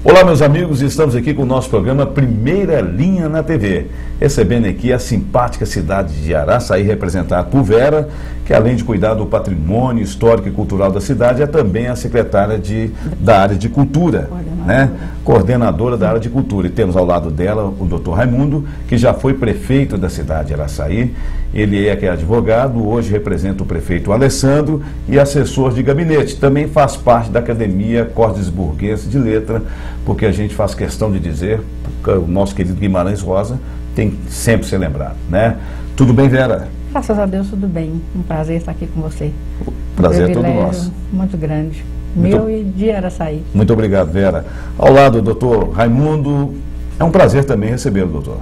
Olá, meus amigos, estamos aqui com o nosso programa Primeira Linha na TV, recebendo aqui a simpática cidade de Araçaí, representada por Vera, que além de cuidar do patrimônio histórico e cultural da cidade, é também a secretária da área de cultura, coordenadora da área de cultura. E temos ao lado dela o Dr. Raimundo, que já foi prefeito da cidade de Araçaí. Ele é advogado, hoje representa o prefeito Alessandro e assessor de gabinete. Também faz parte da Academia Cordesburguense de Letra, porque a gente faz questão de dizer que o nosso querido Guimarães Rosa tem sempre que ser lembrado, né? Tudo bem, Vera? Graças a Deus, tudo bem. Um prazer estar aqui com você. Prazer é todo nosso. Muito grande. Meu e de Araçaí. Muito obrigado, Vera. Ao lado do doutor Raimundo, é um prazer também recebê-lo, doutor.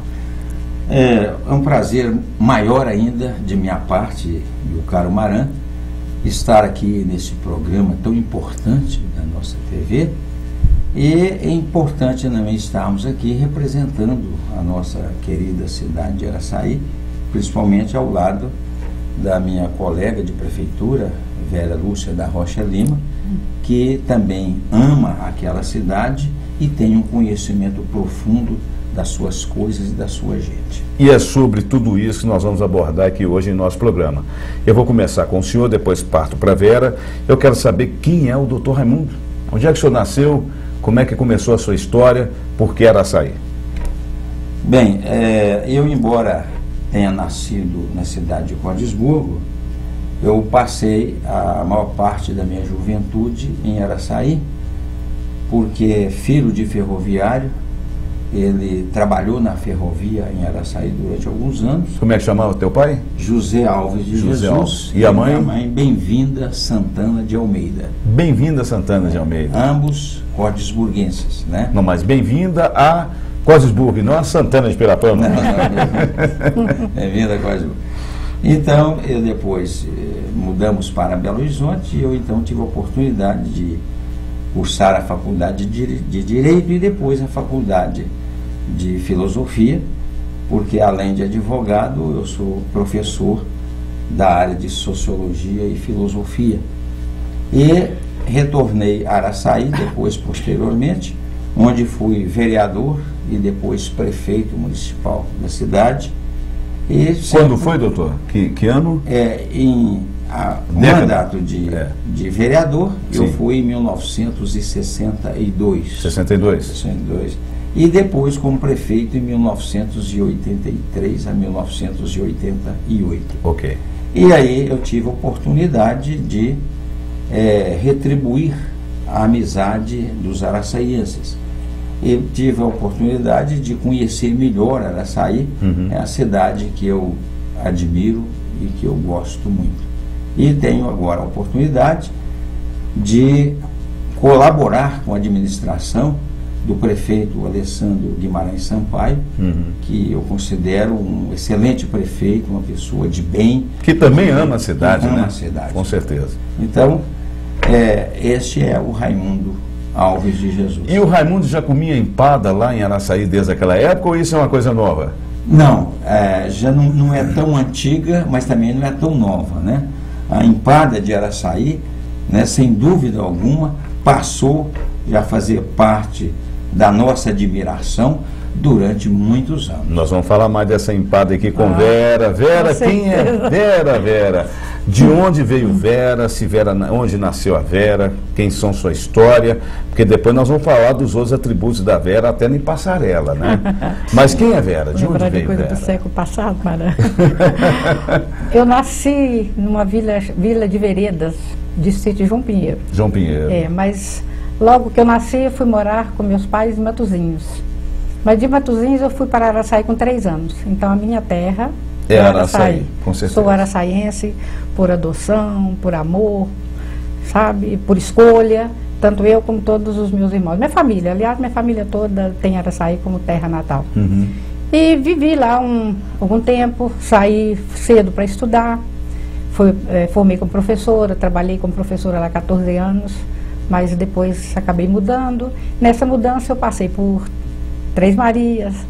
É um prazer maior ainda de minha parte, do caro Maran, estar aqui nesse programa tão importante da nossa TV. E é importante também estarmos aqui representando a nossa querida cidade de Araçaí, principalmente ao lado da minha colega de prefeitura, Vera Lúcia da Rocha Lima, que também ama aquela cidade e tem um conhecimento profundo das suas coisas e da sua gente. E é sobre tudo isso que nós vamos abordar aqui hoje em nosso programa. Eu vou começar com o senhor, depois parto para a Vera. Eu quero saber quem é o doutor Raimundo. Onde é que o senhor nasceu? Como é que começou a sua história? Por que Araçaí? Bem, eu, embora tenha nascido na cidade de Cordesburgo, eu passei a maior parte da minha juventude em Araçaí, porque filho de ferroviário, ele trabalhou na ferrovia em Araçaí durante alguns anos. Como é que chamava o teu pai? José Alves de Jesus. Alves. E a mãe? A mãe, Bem-vinda Santana de Almeida. Bem-vinda Santana de Almeida. Ambos cordesburguenses, né? Não, mas bem-vinda a Cordesburgo, não a Santana de Pirapama. Não. Bem-vinda a Cordesburgo. Então, eu depois mudamos para Belo Horizonte e eu então tive a oportunidade de cursar a faculdade de Direito e depois a faculdade de Filosofia, porque além de advogado, eu sou professor da área de Sociologia e Filosofia. E retornei a Araçaí depois, posteriormente, onde fui vereador e depois prefeito municipal da cidade. E quando foi, doutor? Que ano? O mandato de vereador, sim, eu fui em 1962. 62? E depois como prefeito em 1983 a 1988. Ok. E aí eu tive a oportunidade de retribuir a amizade dos araçaienses. Eu tive a oportunidade de conhecer melhor Araçaí, a cidade que eu admiro e que eu gosto muito. E tenho agora a oportunidade de colaborar com a administração do prefeito Alessandro Guimarães Sampaio, que eu considero um excelente prefeito, uma pessoa de bem. Que também ama a cidade, né? Ama a cidade. Com certeza. Então, este é o Raimundo Alves de Jesus. E o Raimundo já comia empada lá em Araçaí desde aquela época ou isso é uma coisa nova? Não, já não é tão antiga, mas também não é tão nova, né? A empada de Araçaí, né, sem dúvida alguma, passou a fazer parte da nossa admiração durante muitos anos. Nós vamos falar mais dessa empada aqui com Vera. Vera, quem é Vera? De onde veio Vera? Onde nasceu a Vera? Quem são sua história? Porque depois nós vamos falar dos outros atributos da Vera, até em passarela, né? Mas quem é Vera? De onde veio coisa Vera? Do século passado, Mara. Eu nasci numa vila de Veredas, distrito de João Pinheiro. João Pinheiro. Mas logo que eu nasci, eu fui morar com meus pais em Matozinhos. Mas de Matozinhos eu fui para Araçaí com 3 anos. Então a minha terra é Araçaí. Com certeza. Sou araçaiense por adoção, por amor, sabe? Por escolha, tanto eu como todos os meus irmãos. Minha família, aliás, minha família toda tem Araçaí como terra natal. E vivi lá algum tempo, saí cedo para estudar, formei como professora, trabalhei como professora lá há 14 anos, mas depois acabei mudando. Nessa mudança eu passei por Três Marias,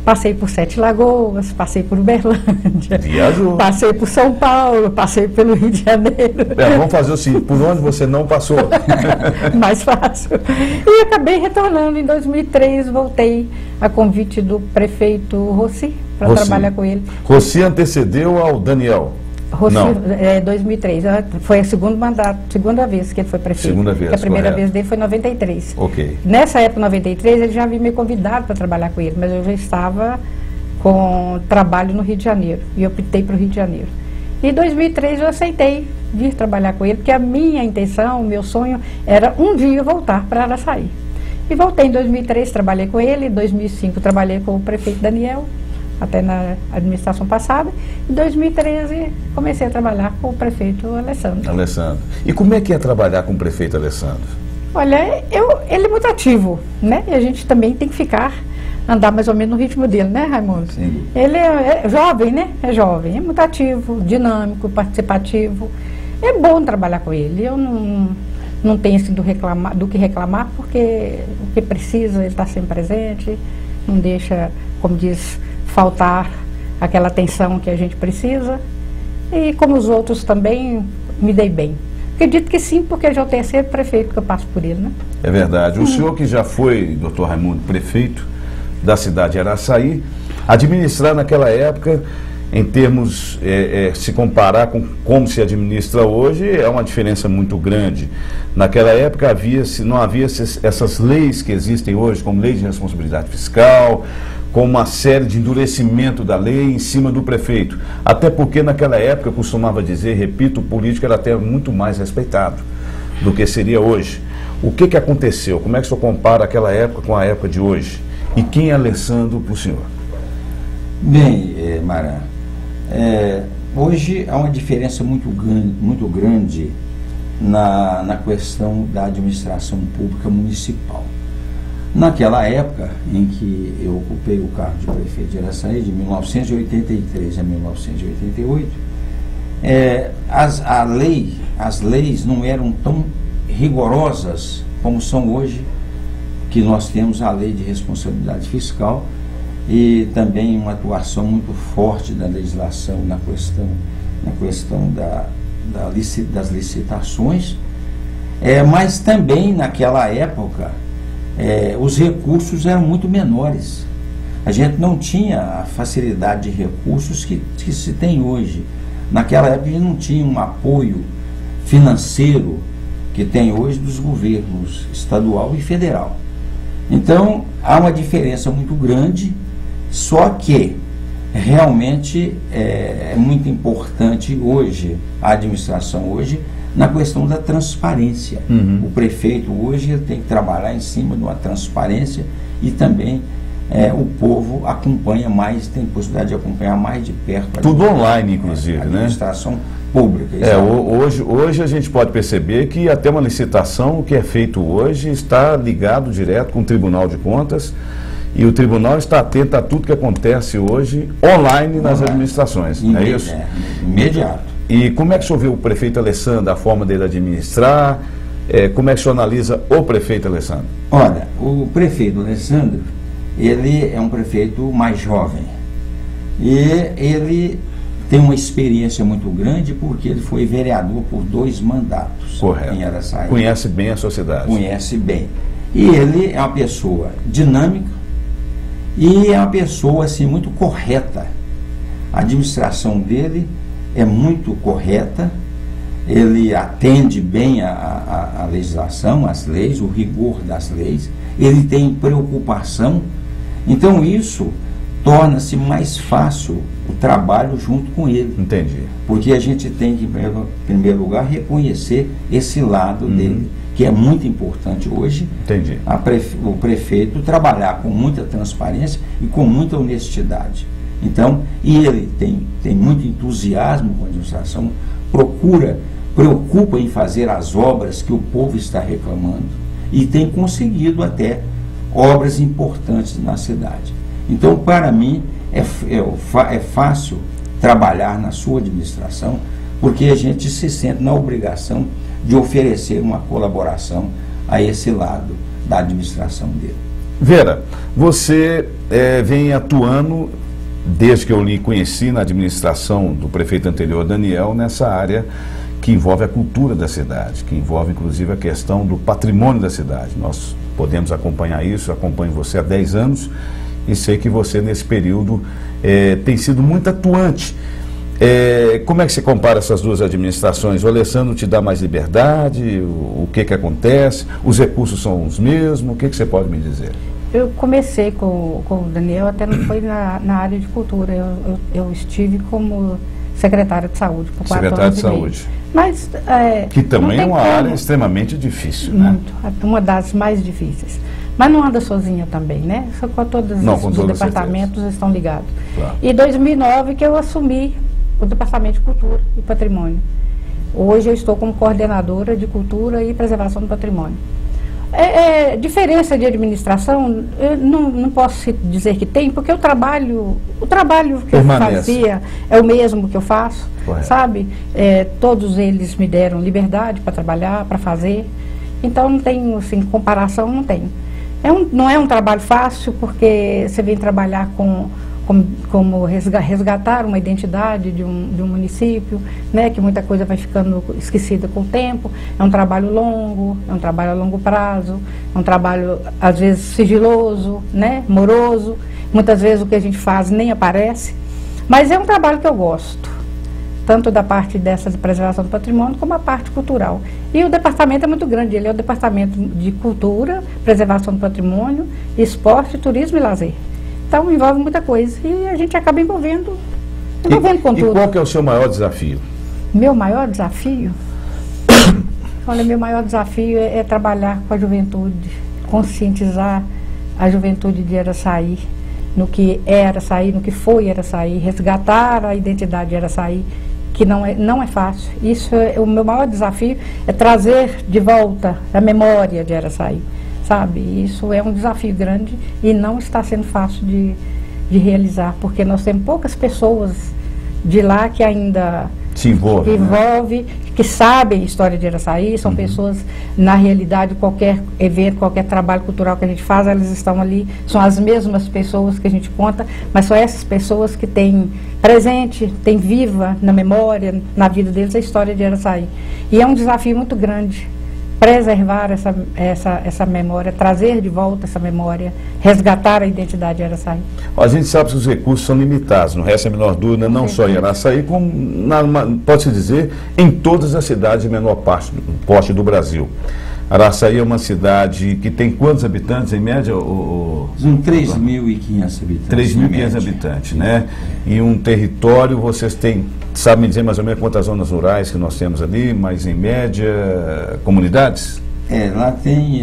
Passei por Sete Lagoas, passei por Uberlândia, Viajou. Passei por São Paulo, passei pelo Rio de Janeiro. Vamos fazer o seguinte, por onde você não passou? Mais fácil. E acabei retornando em 2003, voltei a convite do prefeito Rossi, para trabalhar com ele. Rossi antecedeu ao Daniel? Rossi, 2003, foi o segundo mandato, segunda vez que ele foi prefeito. Segunda vez, porque a primeira correto. vez dele foi em 93. Ok. Nessa época, em 93, ele já havia me convidado para trabalhar com ele, mas eu já estava com trabalho no Rio de Janeiro, e eu optei para o Rio de Janeiro. E em 2003 eu aceitei vir trabalhar com ele, porque a minha intenção, o meu sonho, era um dia voltar para Araçaí. E voltei em 2003, trabalhei com ele, em 2005 trabalhei com o prefeito Daniel, até na administração passada. Em 2013, comecei a trabalhar com o prefeito Alessandro. Alessandro. E como é que é trabalhar com o prefeito Alessandro? Olha, ele é muito ativo, né? E a gente também tem que andar mais ou menos no ritmo dele, né, Raimundo? Sim. Ele é jovem, né? É jovem, é muito ativo, dinâmico, participativo. É bom trabalhar com ele. Eu não tenho assim, do que reclamar, porque o que precisa, ele está sempre presente, não deixa, como diz, faltar aquela atenção que a gente precisa. E como os outros também, me dei bem. Acredito que sim, porque já é o terceiro prefeito que eu passo por ele, né? É verdade. O senhor que já foi, doutor Raimundo, prefeito da cidade de Araçaí, administrar naquela época, em termos, se comparar com como se administra hoje, é uma diferença muito grande. Naquela época não havia essas leis que existem hoje, como lei de responsabilidade fiscal, com uma série de endurecimento da lei em cima do prefeito. Até porque naquela época, eu costumava dizer, repito, o político era até muito mais respeitado do que seria hoje. O que aconteceu? Como é que o senhor compara aquela época com a época de hoje? E quem é Alessandro para o senhor? Bem, Mara, hoje há uma diferença muito grande na questão da administração pública municipal. Naquela época em que eu ocupei o cargo de prefeito de Araçaí, de 1983 a 1988, as leis não eram tão rigorosas como são hoje, que nós temos a lei de responsabilidade fiscal e também uma atuação muito forte da legislação na questão das licitações, mas também naquela época os recursos eram muito menores. A gente não tinha a facilidade de recursos que se tem hoje. Naquela época a gente não tinha um apoio financeiro que tem hoje dos governos estadual e federal. Então há uma diferença muito grande, só que realmente é muito importante hoje, a administração hoje, na questão da transparência. O prefeito hoje ele tem que trabalhar em cima de uma transparência e também o povo acompanha mais, tem possibilidade de acompanhar mais de perto. Tudo online, inclusive, a administração pública. Hoje a gente pode perceber que até uma licitação, o que é feito hoje, está ligado direto com o Tribunal de Contas, e o tribunal está atento a tudo que acontece hoje online nas administrações. É isso? Imediato. E como é que o senhor vê o prefeito Alessandro, a forma dele administrar? Como é que o senhor analisa o prefeito Alessandro? Olha, o prefeito Alessandro, ele é um prefeito mais jovem. E ele tem uma experiência muito grande porque ele foi vereador por 2 mandatos. Correto. Em Araçaí. Conhece bem a sociedade. Conhece bem. E ele é uma pessoa dinâmica e é uma pessoa assim, muito correta. A administração dele é muito correta, ele atende bem a legislação, as leis, o rigor das leis, ele tem preocupação, então isso torna-se mais fácil o trabalho junto com ele. Entendi. Porque a gente tem que, em primeiro lugar, reconhecer esse lado dele, que é muito importante hoje. Entendi. O prefeito trabalhar com muita transparência e com muita honestidade. Então, e ele tem muito entusiasmo com a administração, preocupa em fazer as obras que o povo está reclamando e tem conseguido até obras importantes na cidade. Então, para mim, é fácil trabalhar na sua administração, porque a gente se sente na obrigação de oferecer uma colaboração a esse lado da administração dele. Vera, você vem atuando, desde que eu lhe conheci na administração do prefeito anterior, Daniel, nessa área que envolve a cultura da cidade, que envolve inclusive a questão do patrimônio da cidade. Nós podemos acompanhar isso, acompanho você há 10 anos e sei que você nesse período tem sido muito atuante. Como é que você compara essas duas administrações? O Alessandro te dá mais liberdade? O que acontece? Os recursos são os mesmos? O que você pode me dizer? Eu comecei com o Daniel, até não foi na área de cultura. Eu estive como secretária de saúde por 4 secretária anos de saúde. Mas, que também é uma área extremamente difícil, né? Muito, uma das mais difíceis. Mas não anda sozinha também, né? Só com todos os departamentos estão ligados. Claro. E em 2009 que eu assumi o Departamento de Cultura e Patrimônio. Hoje eu estou como coordenadora de Cultura e Preservação do Patrimônio. Diferença de administração, eu não posso dizer que tem, porque o trabalho que eu fazia é o mesmo que eu faço, sabe? Todos eles me deram liberdade para trabalhar, para fazer. Então não tem, assim, comparação, não tem. Não é um trabalho fácil, porque você vem trabalhar como resgatar uma identidade de um município, né, que muita coisa vai ficando esquecida com o tempo. É um trabalho longo, é um trabalho a longo prazo, é um trabalho às vezes sigiloso, né, moroso. Muitas vezes o que a gente faz nem aparece, mas é um trabalho que eu gosto, tanto da parte dessa de preservação do patrimônio como a parte cultural. E o departamento é muito grande, ele é o departamento de cultura, preservação do patrimônio, esporte, turismo e lazer. Então envolve muita coisa e a gente acaba envolvendo com tudo. E qual que é o seu maior desafio? Meu maior desafio? Olha, meu maior desafio é trabalhar com a juventude, conscientizar a juventude de Araçaí, no que é Araçaí, no que foi Araçaí, resgatar a identidade de Araçaí, que não é fácil. Isso o meu maior desafio é trazer de volta a memória de Araçaí. Sabe, isso é um desafio grande e não está sendo fácil de realizar, porque nós temos poucas pessoas de lá que ainda se envolvem, que sabem a história de Araçaí, são pessoas, na realidade, qualquer evento, qualquer trabalho cultural que a gente faz, elas estão ali, são as mesmas pessoas que a gente conta, mas são essas pessoas que têm presente, têm viva na memória, na vida deles, a história de Araçaí. E é um desafio muito grande preservar essa memória, trazer de volta essa memória, resgatar a identidade de Araçaí. A gente sabe que os recursos são limitados, não resta a menor dúvida, não só em Araçaí, como, pode-se dizer, em todas as cidades de menor porte do Brasil. Araçaí é uma cidade que tem quantos habitantes, em média? São 3.500 habitantes. 3.500 habitantes, né? E um território, vocês têm, sabe me dizer mais ou menos quantas zonas rurais que nós temos ali, mas em média, comunidades? Lá tem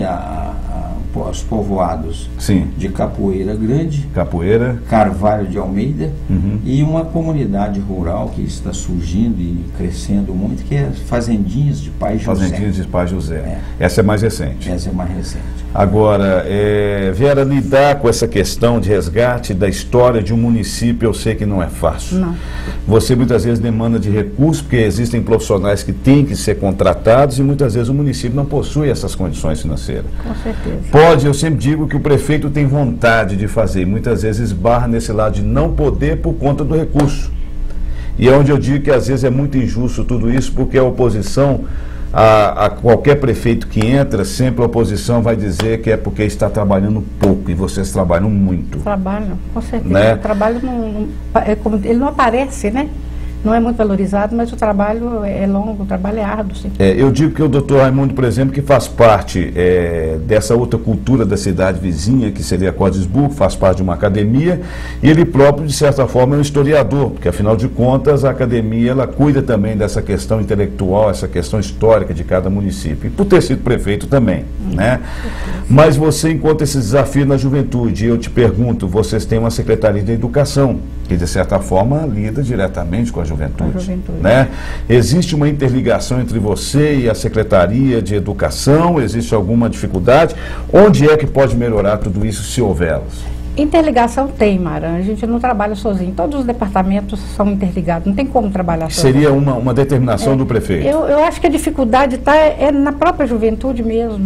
os povoados de Capoeira Grande, Carvalho de Almeida, e uma comunidade rural que está surgindo e crescendo muito, que é Fazendinhas de Pai José. Fazendinhas de Pai José. Essa é mais recente. Essa é mais recente. Agora, Vera, lidar com essa questão de resgate da história de um município, eu sei que não é fácil. Não. Você muitas vezes demanda de recursos, porque existem profissionais que têm que ser contratados e muitas vezes o município não possui essas condições financeiras. Com certeza. Eu sempre digo que o prefeito tem vontade de fazer, muitas vezes esbarra nesse lado de não poder por conta do recurso. E é onde eu digo que às vezes é muito injusto tudo isso, porque a oposição, a qualquer prefeito que entra, sempre a oposição vai dizer que é porque está trabalhando pouco, e vocês trabalham muito. Trabalham, com certeza. Né? O trabalho ele não aparece, né? Não é muito valorizado, mas o trabalho é longo, o trabalho é árduo, sim. Eu digo que o doutor Raimundo, por exemplo, que faz parte dessa outra cultura da cidade vizinha, que seria Cordisburgo, faz parte de uma academia, e ele próprio, de certa forma, é um historiador, porque, afinal de contas, a academia, ela cuida também dessa questão intelectual, essa questão histórica de cada município, e por ter sido prefeito também, né? Mas você encontra esse desafio na juventude, e eu te pergunto, vocês têm uma Secretaria de Educação, que, de certa forma, lida diretamente com a juventude, né? Existe uma interligação entre você e a Secretaria de Educação? Existe alguma dificuldade? Onde é que pode melhorar tudo isso, se houver? Interligação tem, Mara. A gente não trabalha sozinho. Todos os departamentos são interligados. Não tem como trabalhar sozinho. Seria uma determinação do prefeito? Eu acho que a dificuldade é na própria juventude mesmo.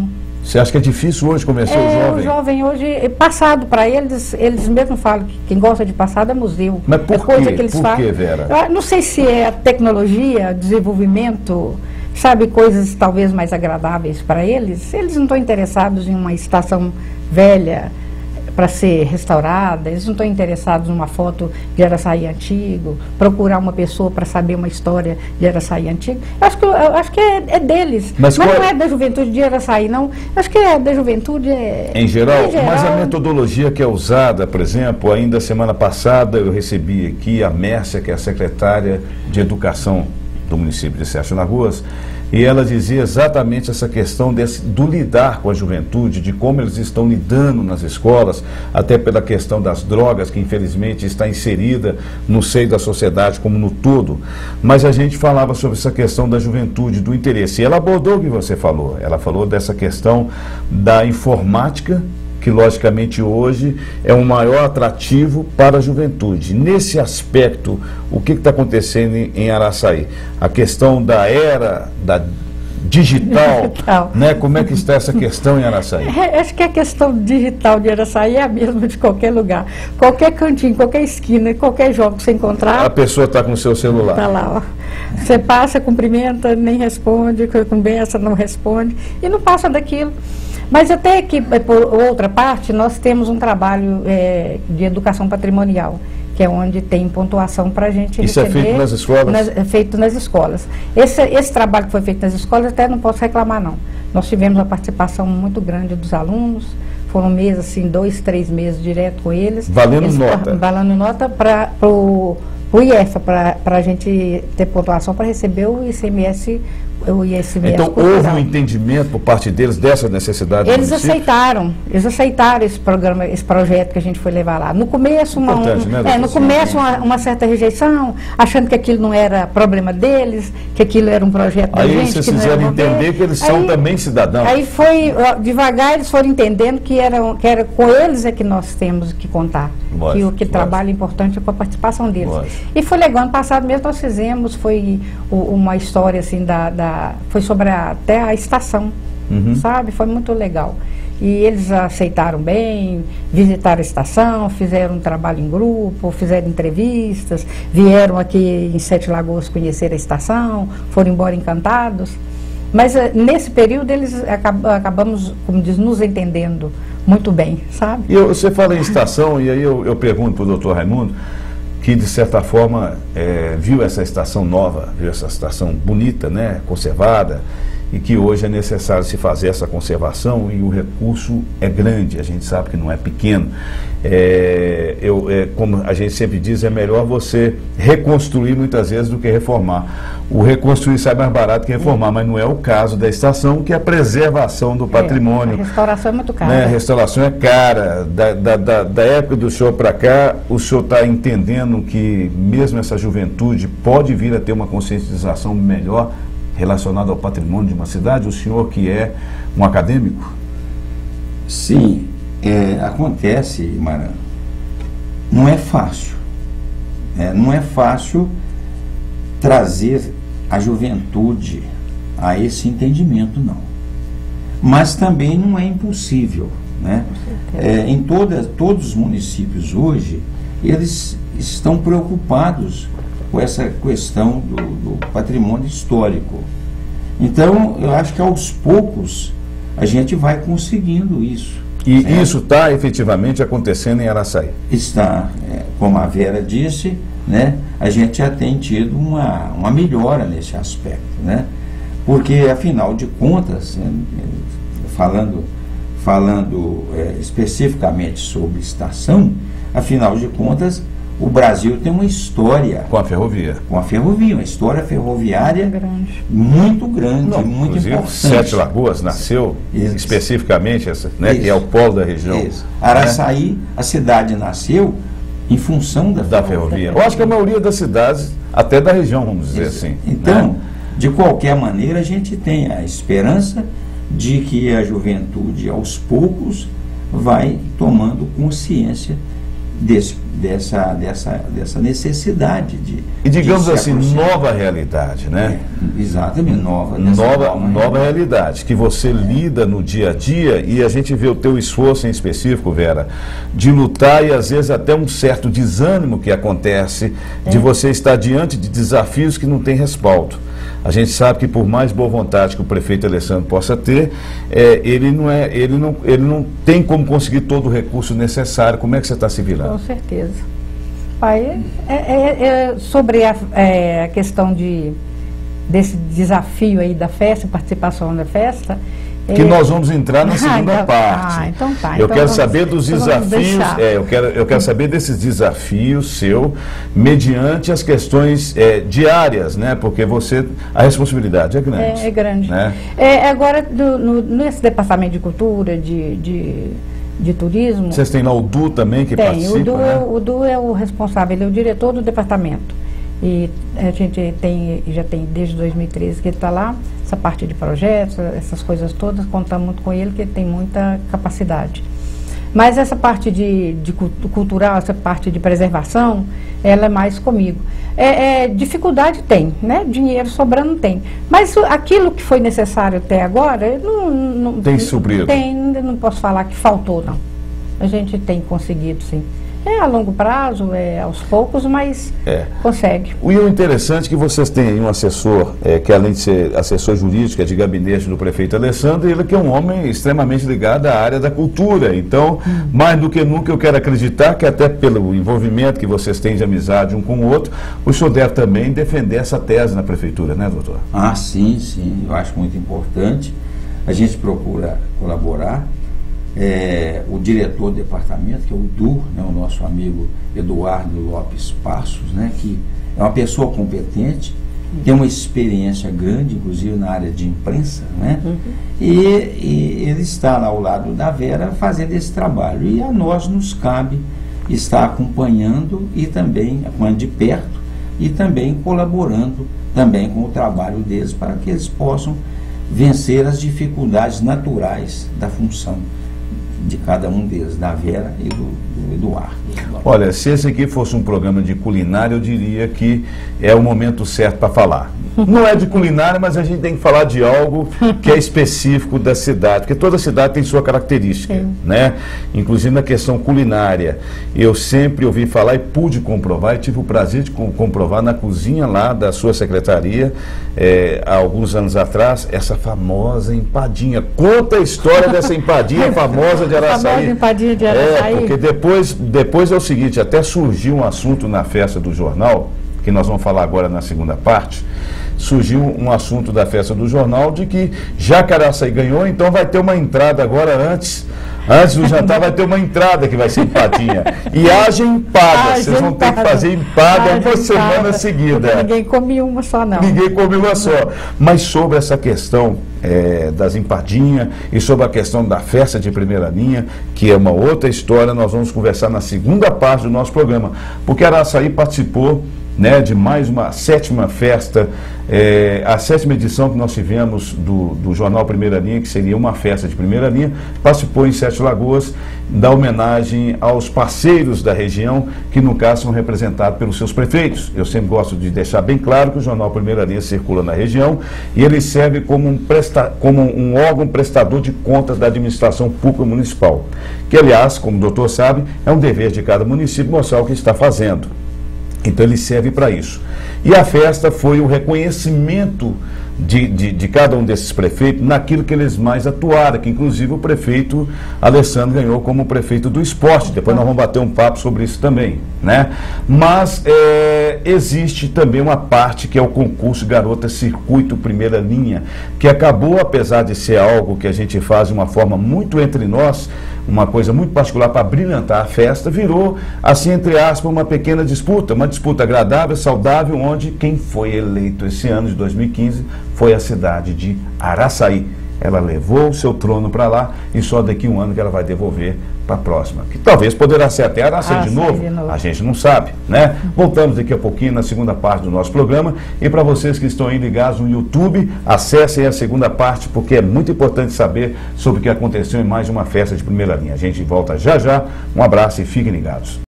Você acha que é difícil hoje convencer o jovem? O jovem hoje, passado para eles, eles mesmos falam que quem gosta de passado é museu. Mas por coisa quê? Que eles Por quê, Vera? Eu não sei se é a tecnologia, desenvolvimento, sabe, coisas talvez mais agradáveis para eles. Eles não estão interessados em uma estação velha para ser restaurada, eles não estão interessados numa foto de Araçaí antigo, procurar uma pessoa para saber uma história de Araçaí antigo. Eu acho que é deles. Mas não é da juventude de Araçaí, não. Eu acho que é da juventude em geral. Mas a metodologia que é usada, por exemplo, ainda semana passada eu recebi aqui a Mércia, que é a secretária de Educação do município de Sérgio Lagoas, e ela dizia exatamente essa questão do lidar com a juventude, de como eles estão lidando nas escolas, até pela questão das drogas, que infelizmente está inserida no seio da sociedade como no todo. Mas a gente falava sobre essa questão da juventude, do interesse. E ela abordou o que você falou. Ela falou dessa questão da informática, que logicamente hoje é um maior atrativo para a juventude. Nesse aspecto, o que está acontecendo em Araçaí? A questão da era da digital, né? Como é que está essa questão em Araçaí? Acho que a questão digital de Araçaí é a mesma de qualquer lugar. Qualquer cantinho, qualquer esquina, qualquer jogo que você encontrar... A pessoa está com o seu celular. Está lá, ó. Você passa, cumprimenta, nem responde, conversa, não responde, e não passa daquilo. Mas até que, por outra parte, nós temos um trabalho de educação patrimonial, que é onde tem pontuação para a gente Isso receber. Isso é feito nas escolas? É feito nas escolas. Esse trabalho que foi feito nas escolas, até não posso reclamar, não. Nós tivemos uma participação muito grande dos alunos, foram meses, assim, 2, 3 meses direto com eles. Valendo nota? Valendo nota para o IEFA, para a gente ter pontuação para receber o ICMS. Então houve um entendimento por parte deles dessa necessidade? Eles aceitaram esse programa, esse projeto que a gente foi levar lá. No começo, uma certa rejeição, achando que aquilo não era problema deles, que aquilo era um projeto da gente. Aí vocês fizeram entender que eles são também cidadãos. Aí foi, devagar eles foram entendendo que era com eles é que nós temos que contar. Que o trabalho importante é com a participação deles. E foi legal, ano passado mesmo nós fizemos, foi uma história assim foi sobre até a estação, sabe? Foi muito legal. E eles aceitaram bem, visitaram a estação, fizeram um trabalho em grupo, fizeram entrevistas, vieram aqui em Sete Lagoas conhecer a estação, foram embora encantados. Mas nesse período eles acabamos, como diz, nos entendendo muito bem, sabe? E você fala em estação, e aí eu pergunto para o doutor Raimundo, que de certa forma viu essa estação nova, viu essa estação bonita, né, conservada, e que hoje é necessário se fazer essa conservação e o recurso é grande, a gente sabe que não é pequeno. Como a gente sempre diz, é melhor você reconstruir muitas vezes do que reformar. O reconstruir sai mais barato que reformar, mas não é o caso da estação, que é a preservação do patrimônio. A restauração é muito cara. Né? A restauração é cara. Da época do senhor para cá, o senhor está entendendo que mesmo essa juventude pode vir a ter uma conscientização melhor relacionada ao patrimônio de uma cidade? O senhor que é um acadêmico? Sim, acontece, Maran. Não é fácil. Não é fácil trazer a juventude a esse entendimento, não. Mas também não é impossível, né? Em todos os municípios hoje, eles estão preocupados com essa questão do patrimônio histórico. Então, eu acho que aos poucos a gente vai conseguindo isso. E isso está efetivamente acontecendo em Araçaí? Está. Como a Vera disse, né, a gente já tem tido uma melhora nesse aspecto, né? Porque, afinal de contas, falando especificamente sobre estação, afinal de contas, o Brasil tem uma história... Com a ferrovia. Com a ferrovia, uma história ferroviária muito grande, muito importante. Sete Lagoas nasceu especificamente, né, que é o polo da região. Isso. Araçaí, a cidade nasceu em função da ferrovia. Eu acho que a maioria das cidades, até da região, vamos dizer assim. Então, né? De qualquer maneira, a gente tem a esperança de que a juventude, aos poucos, vai tomando consciência dessa necessidade de E digamos assim, nova realidade, né? Exatamente, nova realidade, que você lida no dia a dia, e a gente vê o teu esforço em específico, Vera, de lutar e às vezes até um certo desânimo que acontece de você estar diante de desafios que não tem respaldo. A gente sabe que por mais boa vontade que o prefeito Alessandro possa ter, ele não tem como conseguir todo o recurso necessário. Como é que você está se virando? Com certeza. Pai, sobre a questão desse desafio aí da festa, participação da festa, que nós vamos entrar na segunda parte. Então tá. Eu quero saber dos desafios, eu quero saber desses desafios seu, mediante as questões diárias, né? Porque a responsabilidade é grande. É grande. Né? Agora, nesse departamento de cultura, de turismo... Vocês têm lá o Du também que participa, o Du é o responsável, ele é o diretor do departamento. E a gente já tem desde 2013 que ele está lá, essa parte de projetos, essas coisas todas, contamos muito com ele, que ele tem muita capacidade. Mas essa parte de cultural, essa parte de preservação, ela é mais comigo. Dificuldade tem, né? Dinheiro sobrando tem. Mas aquilo que foi necessário até agora, não tem suprido. Não posso falar que faltou, não. A gente tem conseguido, sim. A longo prazo, aos poucos, mas consegue. E o interessante é que vocês têm aí um assessor, que além de ser assessor jurídico, de gabinete do prefeito Alessandro, ele que é um homem extremamente ligado à área da cultura. Então, mais do que nunca, eu quero acreditar que até pelo envolvimento que vocês têm de amizade um com o outro, o senhor deve também defender essa tese na prefeitura, né, doutor? Sim, eu acho muito importante. A gente procura colaborar. O diretor do departamento, que é o Du, né, o nosso amigo Eduardo Lopes Passos, né, que é uma pessoa competente, tem uma experiência grande, inclusive na área de imprensa, né, e ele está lá ao lado da Vera fazendo esse trabalho. E a nós nos cabe estar acompanhando e também acompanhando de perto e também colaborando também com o trabalho deles para que eles possam vencer as dificuldades naturais da função de cada um deles, da Vera e do Eduardo. Olha, se esse aqui fosse um programa de culinária, eu diria que é o momento certo para falar. Não é de culinária, mas a gente tem que falar de algo que é específico da cidade, porque toda cidade tem sua característica, né? Inclusive na questão culinária. Eu sempre ouvi falar e pude comprovar, e tive o prazer de comprovar na cozinha lá da sua secretaria, há alguns anos atrás, essa famosa empadinha. Conta a história dessa empadinha famosa de Araçaí. Famosa empadinha de Araçaí. Porque depois é o seguinte, até surgiu um assunto na festa do jornal, que nós vamos falar agora na segunda parte. Surgiu um assunto da festa do jornal de que já que Araçaí ganhou, então vai ter uma entrada agora antes do jantar, vai ter uma entrada que vai ser empadinha. E haja empada, vocês vão ter que fazer empada uma semana seguida. Ninguém come uma só, não. Ninguém come uma só. Mas sobre essa questão das empadinhas e sobre a questão da festa de primeira linha, que é uma outra história, nós vamos conversar na segunda parte do nosso programa. Porque Araçaí participou, né, de mais uma 7ª festa, a 7ª edição que nós tivemos do Jornal Primeira Linha, que seria uma festa de primeira linha, participou em Sete Lagoas da homenagem aos parceiros da região, que no caso são representados pelos seus prefeitos. Eu sempre gosto de deixar bem claro que o Jornal Primeira Linha circula na região e ele serve como um órgão prestador de contas da administração pública municipal, que aliás, como o doutor sabe, é um dever de cada município mostrar o que está fazendo. Então ele serve para isso. E a festa foi o reconhecimento de cada um desses prefeitos naquilo que eles mais atuaram, que inclusive o prefeito Alessandro ganhou como prefeito do esporte. Depois nós vamos bater um papo sobre isso também, né? Mas existe também uma parte que é o concurso Garota Circuito Primeira Linha, que acabou, apesar de ser algo que a gente faz de uma forma muito entre nós, uma coisa muito particular para brilhantar a festa, virou, assim, entre aspas, uma pequena disputa, uma disputa agradável, saudável, onde quem foi eleito esse ano de 2015 foi a cidade de Araçaí. Ela levou o seu trono para lá e só daqui a um ano que ela vai devolver para a próxima. Que talvez poderá ser até Araçaí de novo, a gente não sabe, né? Voltamos daqui a pouquinho na segunda parte do nosso programa. E para vocês que estão aí ligados no YouTube, acessem a segunda parte, porque é muito importante saber sobre o que aconteceu em mais uma festa de primeira linha. A gente volta já já. Um abraço e fiquem ligados.